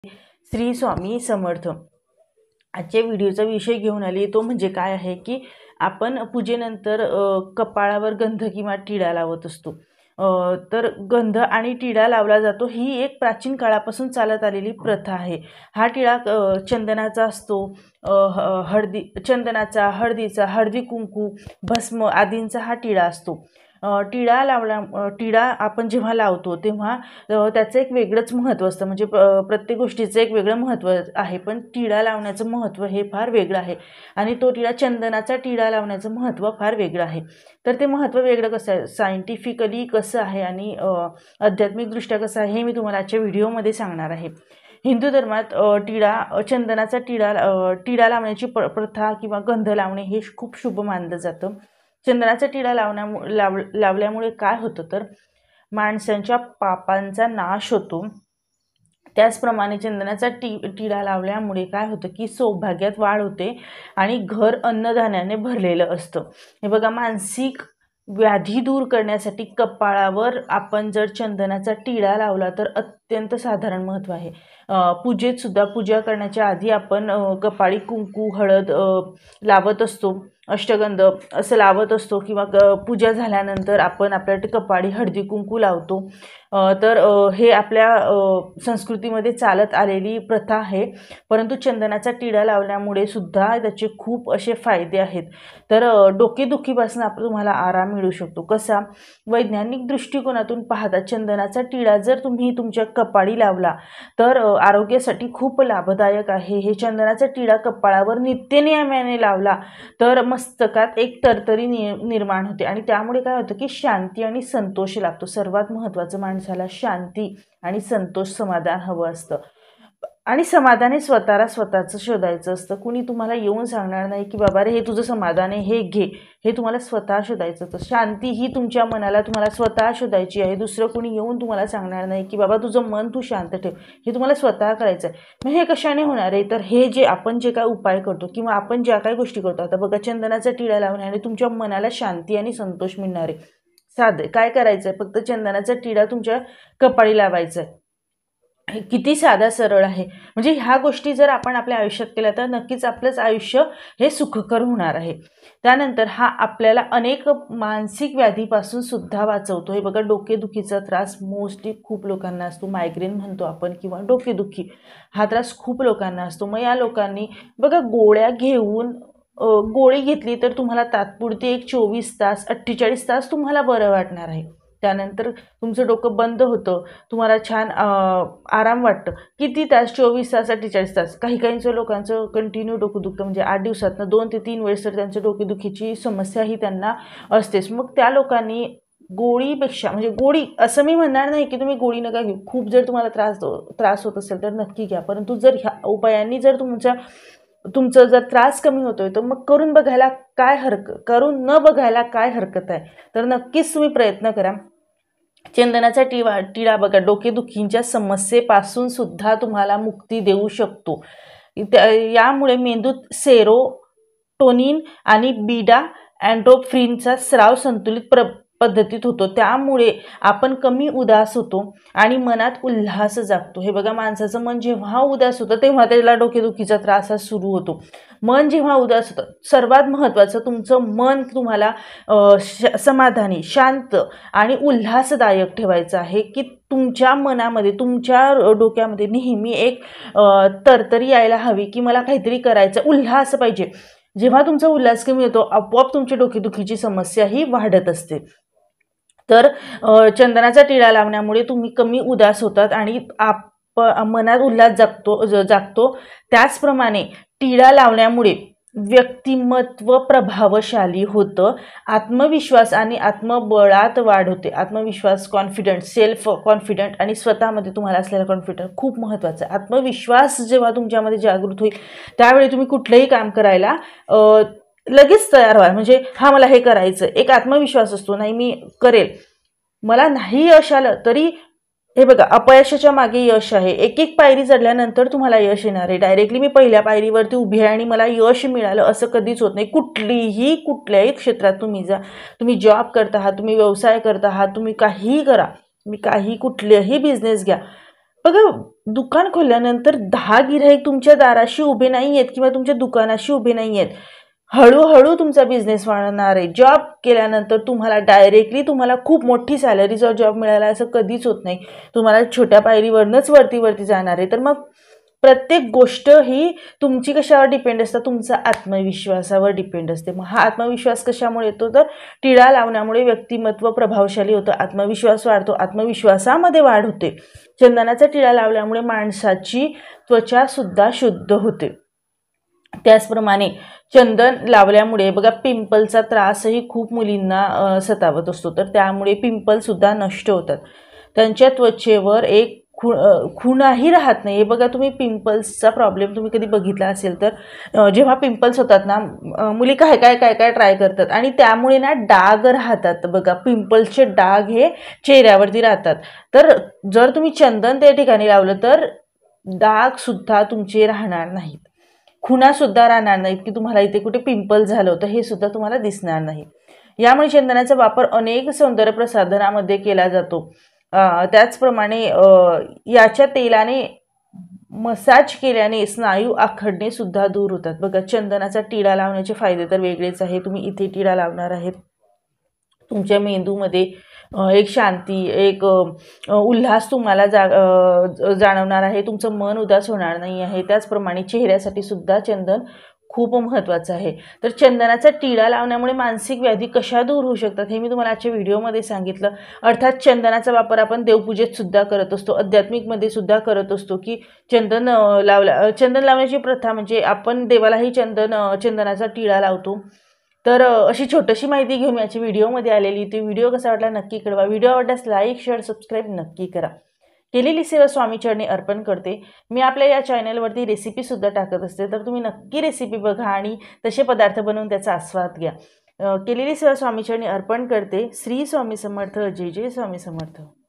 श्री स्वामी समर्थ। आजच्या व्हिडिओचा विषय घेऊन आली तो म्हणजे काय आहे की आपण पूजेनंतर कपाळावर गंध किंवा टिळा लावत असतो। तर गंध आणि टिळा लावला जातो, ही एक प्राचीन काळापासून चालत आलेली प्रथा आहे। हा टिळा चंदनाचा असतो, चंदनाचा, हळदीचा, हळदी कुंकू, भस्म आदींचा हा टिळा असतो। टिळा आपण जेव्हा लावतो तेव्हा त्याचं एक वेगळंच महत्त्व असतं, म्हणजे प्रत्येक गोष्टीचं एक वेगळं महत्त्व आहे, पण टिळा लावण्याचं महत्त्व हे फार वेगळं आहे आणि तो टिळा चंदनाचा टिळा लावण्याचं महत्त्व फार वेगळं आहे। तर ते महत्त्व वेगळं कसं आहे, सायंटिफिकली कसं आहे आणि आध्यात्मिकदृष्ट्या कसं आहे हे मी तुम्हाला आजच्या व्हिडिओमध्ये सांगणार आहे। हिंदू धर्मात चंदनाचा टिळा लावण्याची प्रथा किंवा गंध लावणे हे खूप शुभ मानलं जातं। चंदनाचा टिळा लावल्यामुळे काय होतं तर माणसांच्या पापांचा नाश होतो। त्याचप्रमाणे चंदनाचा टिळा लावल्यामुळे काय होतं की सौभाग्यात वाढ होते आणि घर अन्नधान्याने भरलेलं असतं। हे बघा, मानसिक व्याधी दूर करण्यासाठी कपाळावर आपण जर चंदनाचा टिळा लावला तर अत्यंत साधारण महत्त्व आहे। पूजेत सुद्धा पूजा करण्याच्या आधी आपण कपाळी कुंकू, हळद लावत असतो, अष्टगंध असं लावत असतो, किंवा पूजा झाल्यानंतर आपण आपल्या कपाळी हळदी कुंकू लावतो। तर हे आपल्या संस्कृतीमध्ये चालत आलेली प्रथा आहे, परंतु चंदनाचा टिळा लावल्यामुळे सुद्धा त्याचे खूप असे फायदे आहेत। तर डोकेदुखीपासून तुम्हाला आराम मिळू शकतो। कसा, वैज्ञानिक दृष्टिकोनातून पाहता चंदनाचा टिळा जर तुम्ही तुमच्या कपाळी लावला तर आरोग्यासाठी खूप लाभदायक आहे। हे चंदनाचा टिळा कपाळावर नित्यनेमाने लावला तर मस्तकात एक तरतरी निर्माण होते आणि त्यामुळे काय होतं की शांती आणि संतोष लाभतो। सर्वात महत्त्वाचं, माणसाला शांती आणि संतोष, समाधान हवं असतं आणि समाधाने स्वतःचं शोधायचं असतं। कुणी तुम्हाला येऊन सांगणार नाही की बाबा रे हे तुझं समाधान आहे, हे घे, हे तुम्हाला स्वतः शोधायचं असतं। शांती ही तुमच्या मनाला तुम्हाला स्वतः शोधायची आहे। दुसरं कोणी येऊन तुम्हाला सांगणार नाही की बाबा तुझं मन तू शांत ठेव, हे तुम्हाला स्वतः करायचं आहे। मग हे कशाने होणार आहे तर हे जे आपण काय उपाय करतो किंवा आपण ज्या काही गोष्टी करतो, आता बघा चंदनाचा टिळा लावण्याने तुमच्या मनाला शांती आणि संतोष मिळणार आहे। साधं काय करायचं आहे, फक्त चंदनाचा टिळा तुमच्या कपाळी लावायचा आहे। किती साधा सरळ आहे, म्हणजे ह्या गोष्टी जर आपण आपल्या आयुष्यात केल्या तर नक्कीच आपलंच आयुष्य हे सुखकर होणार आहे। त्यानंतर हा आपल्याला अनेक मानसिक व्याधीपासून सुद्धा वाचवतो। हे बघा, डोकेदुखीचा त्रास मोस्टली खूप लोकांना असतो, मायग्रेन म्हणतो आपण किंवा डोकेदुखी, हा त्रास खूप लोकांना असतो। मग या लोकांनी बघा गोळ्या घेऊन गोळी घेतली तर तुम्हाला तात्पुरती एक 24 तास 48 तास तुम्हाला बरं वाटणार आहे। त्यानंतर तुमचं डोकं बंद होतं, तुम्हाला छान आराम वाटतं। किती तास? 24 तास 48 तास। काही लोकांचं कंटिन्यू डोकं दुखतं, म्हणजे 8 दिवसातनं 2 ते 3 वेळेस तर त्यांच्या डोकेदुखीची समस्या ही त्यांना असतेच। मग त्या लोकांनी गोळीपेक्षा, म्हणजे गोळी असं मी म्हणणार नाही की तुम्ही गोळी नका घेऊ, खूप जर तुम्हाला त्रास होत असेल तर नक्की घ्या, परंतु जर ह्या उपायांनी जर तुमचं जर त्रास कमी होतोय तर मग करून न बघायला काय हरकत आहे। तर नक्कीच तुम्ही प्रयत्न करा। चंदनाचा टिळा बघा डोकेदुखींच्या समस्येपासून सुद्धा तुम्हाला मुक्ती देऊ शकतो। यामुळे मेंदूत सेरोटोनिन आणि बीटा एंडोर्फिनचा स्राव संतुलित पद्धतीत होतो, त्यामुळे आपण कमी उदास होतो आणि मनात उल्हास जागतो। हे बघा, माणसाचं मन जेव्हा उदास होतं तेव्हा त्याला डोकेदुखीचा त्रास हा सुरू होतो। मन जेव्हा उदास होतं, सर्वात महत्त्वाचं तुमचं मन तुम्हाला समाधानी, शांत आणि उल्हासदायक ठेवायचं आहे, की तुमच्या मनामध्ये, तुमच्या डोक्यामध्ये नेहमी एक तरतरी यायला हवी की मला काहीतरी करायचं, उल्हास पाहिजे। जेव्हा तुमचा उल्हास कमी होतो आपोआप तुमची डोकेदुखीची समस्या ही वाढत असते। तर चंदनाचा टिळा लावण्यामुळे तुम्ही कमी उदास होतात आणि मनात उल्हास जागतो। त्याचप्रमाणे टिळा लावण्यामुळे व्यक्तिमत्व प्रभावशाली होतं, आत्मविश्वास आणि आत्मबळात वाढ होते। आत्मविश्वास, सेल्फ कॉन्फिडंट आणि स्वतःमध्ये तुम्हाला असलेला कॉन्फिडंट खूप महत्त्वाचा आहे। आत्मविश्वास जेव्हा तुमच्यामध्ये जागृत होईल त्यावेळी तुम्ही कुठलंही काम करायला लगेच तयार व्हाल, म्हणजे हा मला हे करायचं, एक आत्मविश्वास असतो, नाही मी करेल। मला नाही यश आलं तरी, हे बघा, अपयशाच्या मागे यश आहे। एक पायरी चढल्यानंतर तुम्हाला यश येणार आहे। डायरेक्टली मी पहिल्या पायरीवरती उभी आहे आणि मला यश मिळालं असं कधीच होत नाही। कुठल्याही क्षेत्रात तुम्ही जा, तुम्ही जॉब करत आहात, तुम्ही व्यवसाय करत आहात, तुम्ही काहीही करा, कुठलेही बिझनेस घ्या, बघा दुकान खोलल्यानंतर 10 गिऱ्हाईक तुमच्या दाराशी उभे नाही आहेत किंवा तुमच्या दुकानाशी उभे नाही आहेत. हळूहळू तुमचा बिझनेस वाढणार आहे. जॉब केल्यानंतर तुम्हाला डायरेक्टली तुम्हाला खूप मोठी सॅलरीचा जॉब मिळाला असं कधीच होत नाही. तुम्हाला छोट्या पायरीवरनंच वरती जाणार आहे. तर मग प्रत्येक गोष्ट ही तुमची कशावर डिपेंड असतं, तुमचा आत्मविश्वासावर डिपेंड असते. मग हा आत्मविश्वास कशामुळे येतो, तर टिळा लावण्यामुळे व्यक्तिमत्व प्रभावशाली होतं, आत्मविश्वास वाढतो, आत्मविश्वासामध्ये वाढ होते. चंदनाचा टिळा लावल्यामुळे माणसाची त्वचा सुद्धा शुद्ध होते. त्याचप्रमाणे चंदन लावल्यामुळे बघा पिंपलचा त्रासही खूप मुलींना सतावत असतो, तर त्यामुळे पिंपलसुद्धा नष्ट होतात. त्यांच्या त्वचेवर एक खुणाही राहत नाही. हे बघा, तुम्ही पिंपल्सचा प्रॉब्लेम तुम्ही कधी बघितला असेल तर जेव्हा पिंपल्स होतात ना, मुली काय ट्राय करतात आणि त्यामुळे ना डाग राहतात. बघा, पिंपल्सचे डाग हे चेहऱ्यावरती राहतात. तर जर तुम्ही चंदन त्या ठिकाणी लावलं तर डागसुद्धा तुमचे राहणार नाहीत, खुणासुद्धा राहणार नाहीत की तुम्हाला इथे कुठे पिंपल झालं होतं हे सुद्धा तुम्हाला दिसणार नाही. यामुळे चंदनाचा वापर अनेक सौंदर्य प्रसाधनामध्ये केला जातो. त्याचप्रमाणे याच्या तेलाने मसाज केल्याने स्नायू आखडणे सुद्धा दूर होतात. बघा, चंदनाचा टिळा लावण्याचे फायदे तर वेगळेच आहे. तुम्ही इथे टिळा लावणार आहेत, तुमच्या मेंदूमध्ये एक शांती, एक उल्हास तुम्हाला जाणवणार आहे. तुमचं मन उदास होणार नाही आहे. त्याचप्रमाणे चेहऱ्यासाठी सुद्धा चंदन खूप महत्त्वाचं आहे. तर चंदनाचा टिळा लावण्यामुळे मानसिक व्याधी कशा दूर होऊ शकतात हे मी तुम्हाला आजच्या व्हिडिओमध्ये सांगितलं. अर्थात चंदनाचा वापर आपण देवपूजेत सुद्धा करत असतो, आध्यात्मिकमध्ये सुद्धा करत असतो की चंदन लावण्याची प्रथा म्हणजे आपण देवालाही चंदनाचा टिळा लावतो. तर अशी छोटीशी माहिती घेऊन मी आजच्या व्हिडिओमध्ये आलेली. ती व्हिडिओ कसा वाटला नक्की कळवा. व्हिडिओ आवडल्यास लाईक, शेअर, सबस्क्राईब नक्की करा. केलेली सेवा स्वामीचरणी अर्पण करते. मी आपल्या या चॅनलवरती रेसिपीसुद्धा टाकत असते, तर तुम्ही नक्की रेसिपी बघा आणि तसे पदार्थ बनवून त्याचा आस्वाद घ्या. केलेली सेवा स्वामीचरणी अर्पण करते. श्री स्वामी समर्थ. जय जय स्वामी समर्थ.